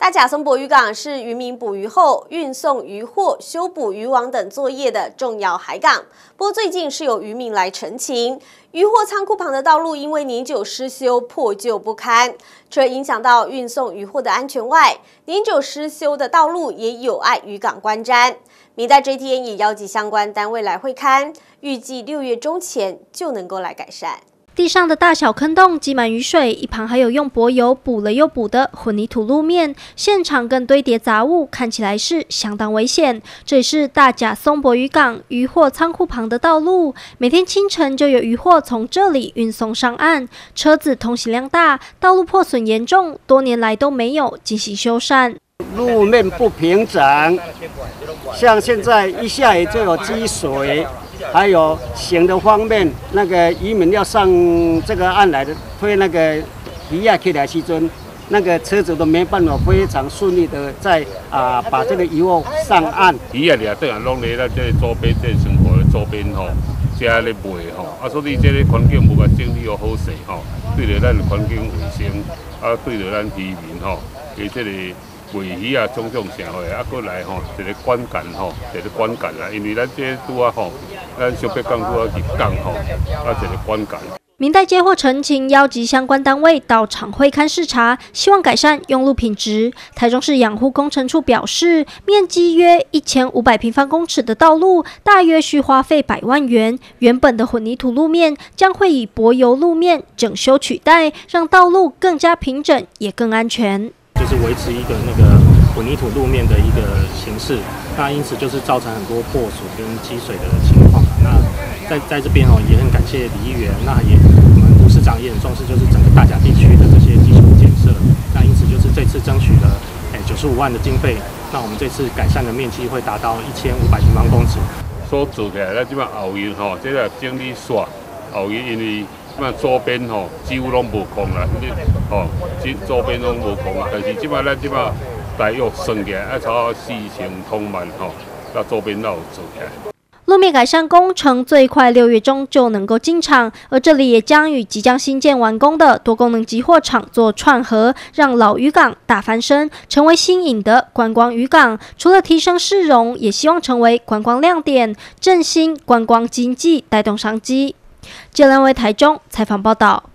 大甲松柏渔港是渔民捕鱼后运送渔获、修补渔网等作业的重要海港。不过最近是有渔民来陈情，渔获仓库旁的道路因为年久失修破旧不堪，除了影响到运送渔获的安全外，年久失修的道路也有碍渔港观瞻。明代这天也邀集相关单位来会勘，预计6月中前就能够来改善。 地上的大小坑洞积满雨水，一旁还有用柏油补了又补的混凝土路面，现场更堆叠杂物，看起来是相当危险。这里是大甲松柏渔港渔获仓库旁的道路，每天清晨就有渔获从这里运送上岸，车子通行量大，道路破损严重，多年来都没有进行修缮。 路面不平整，像现在一下雨就有积水。还有行的方面，那个渔民要上这个岸来的推那个鱼啊起来时阵，那个车子都没办法非常顺利的把这个渔获上岸。 鱼啊，掠倒啊，拢在咱这周边这生活的周边吼，遮咧卖吼，所以这个环境无甲整理好势吼，对着咱环境卫生，对着咱渔民吼，伊这个。卖鱼啊，种种社会过来吼，一个管干吼，一个管干啦，因为咱这拄啊吼，咱小北港拄啊入港吼，一个管干。 明代接获陈情，邀集相关单位到场会勘视察，希望改善用路品质。台中市养护工程处表示，面积约1500平方公尺的道路，大约需花费100万元。原本的混凝土路面将会以柏油路面整修取代，让道路更加平整，也更安全。 就是维持一个那个混凝土路面的一个形式，那因此就是造成很多破损跟积水的情况。那在这边也很感谢李议员，那我们吴市长也很重视，就是整个大甲地区的这些基础建设。那因此就是这次争取了95万的经费，那我们这次改善的面积会达到1500平方公尺。 所做起来，咱即摆后院这个整理煞后院因为。周边几乎拢无空啦，周边拢无空啊。但是咱大约算起来，超过4000通万那周边都有做起来。 路面改善工程最快6月中就能够进场，而这里也将与即将新建完工的多功能集货场做串合，让老渔港大翻身，成为新颖的观光渔港。除了提升市容，也希望成为观光亮点，振兴观光经济，带动商机。杰伦为台中采访报道。